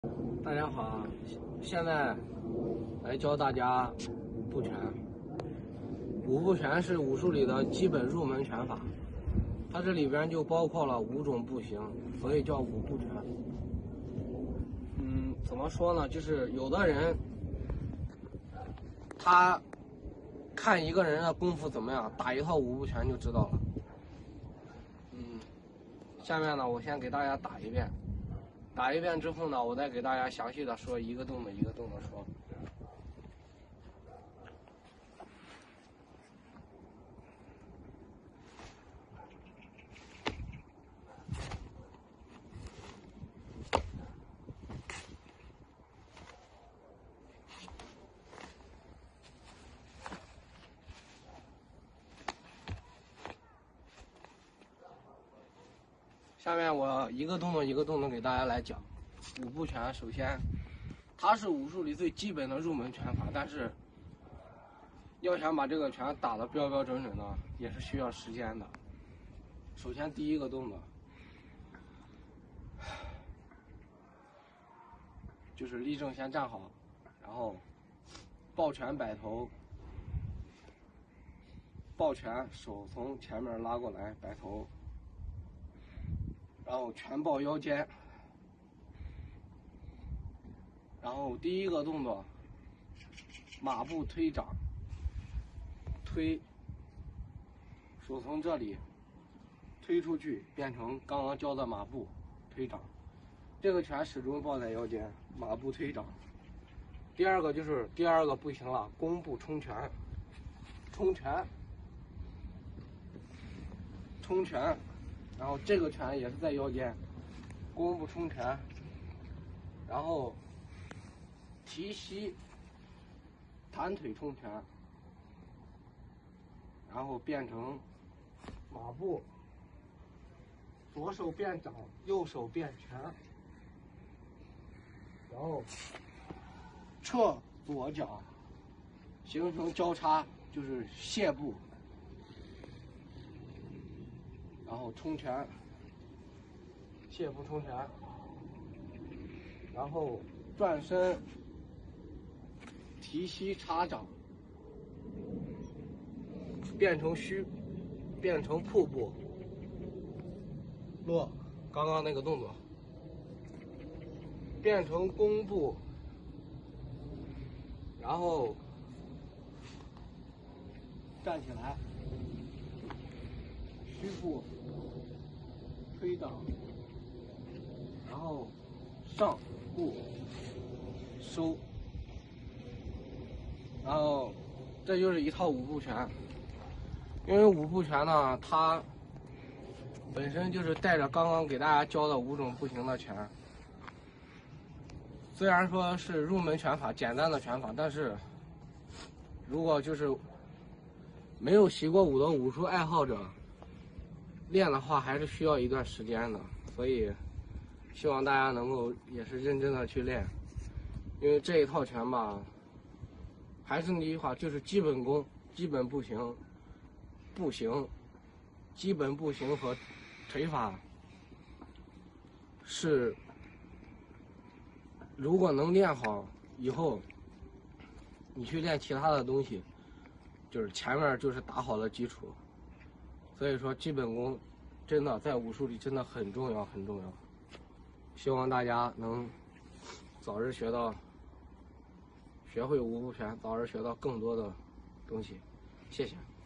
大家好，现在来教大家五步拳。五步拳是武术里的基本入门拳法，它这里边就包括了5种步型，所以叫五步拳。怎么说呢？就是有的人他看一个人的功夫怎么样，打一套五步拳就知道了。下面呢，我先给大家打一遍。打一遍之后呢，我再给大家详细的说一个动作一个动作说。下面我一个动作一个动作给大家来讲。五步拳，首先，它是武术里最基本的入门拳法，但是要想把这个拳打得标标准准呢，也是需要时间的。首先第一个动作就是立正先站好，然后抱拳摆头，抱拳手从前面拉过来摆头，然后拳抱腰间。然后第一个动作，马步推掌，推，手从这里推出去，变成刚刚教的马步推掌。这个拳始终抱在腰间，马步推掌。第二个就是第二个步型了，弓步冲拳，冲拳，冲拳，然后这个拳也是在腰间，弓步冲拳，然后提膝弹腿冲拳，然后变成马步，左手变掌，右手变拳，然后撤左脚，形成交叉，就是卸步，然后冲拳，卸步冲拳，然后转身提膝插掌，变成瀑布落，刚刚那个动作，变成弓步，然后站起来，虚步推掌，然后上步收，然后这就是一套五步拳。因为五步拳呢，它本身就是带着刚刚给大家教的5种步型的拳。虽然说是入门拳法，简单的拳法，但是如果就是没有习过武的武术爱好者练的话，还是需要一段时间的。所以希望大家能够也是认真的去练，因为这一套拳吧，还是那句话，就是基本功、基本步型、基本步型和腿法是，如果能练好以后，你去练其他的东西，就是前面就是打好了基础。所以说，基本功真的在武术里真的很重要，很重要。希望大家能早日学会五步拳，早日学到更多的东西。谢谢。